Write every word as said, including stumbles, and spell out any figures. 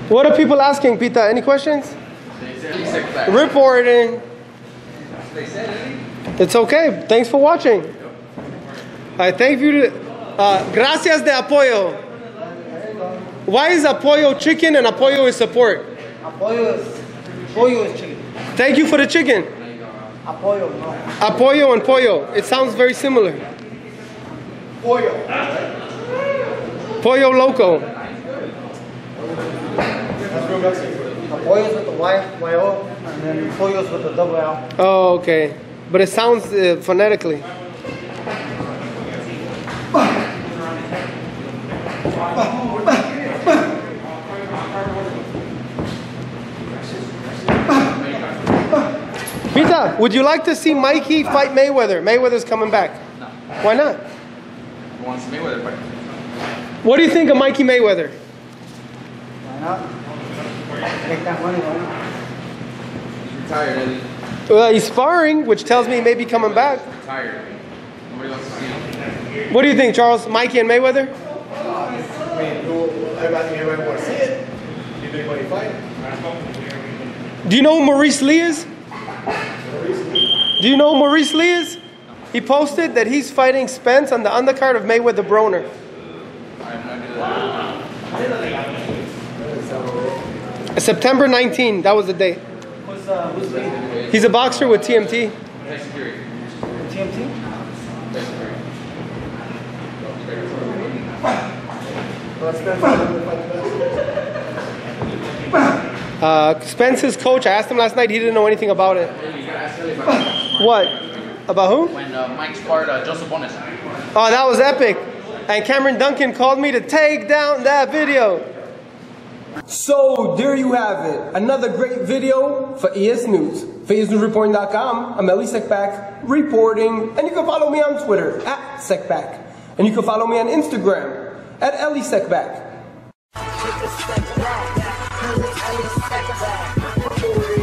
What are people asking, Pita? Any questions? Reporting. It's okay. Thanks for watching. I thank you. To, uh, gracias de apoyo. Why is apoyo chicken and apoyo is support? Apoyo is, apoyo is chicken. Thank you for the chicken. Apoyo, no. Apoyo and pollo. It sounds very similar. Pollo. Pollo loco. Apoyo is with the Y, Y O, and then pollo is with the double L. Oh, okay. But it sounds uh, phonetically. Pita, would you like to see Mikey fight Mayweather? Mayweather's coming back. No. Why not? I want to see Mayweather fight. What do you think of Mikey Mayweather? Why not? Make that money, why not? He's retired, Elie. Well, he's sparring, which tells me he may be coming back. He's retired. Nobody wants to see him. What do you think, Charles? Mikey and Mayweather? I mean, everybody here might want to see it. If anybody fight. Do you know who Maurice Lee is? Do you know who Maurice Lee is? He posted that he's fighting Spence on the undercard of Mayweather Broner. I have no idea. September nineteenth, that was the date. Who's, uh, who's Lee? He's a boxer with T M T. Tyson Fury. T M T? Tyson Fury. Uh, Spence's coach, I asked him last night, he didn't know anything about it. What? About who? When uh, Mike sparred uh, Joseph Bonas. Oh, that was epic. And Cameron Duncan called me to take down that video. So, there you have it. Another great video for E S News. For E S News Reporting dot com, I'm Elie Seckbach, reporting. And you can follow me on Twitter, at Seckbach. And you can follow me on Instagram, at Elie Seckbach.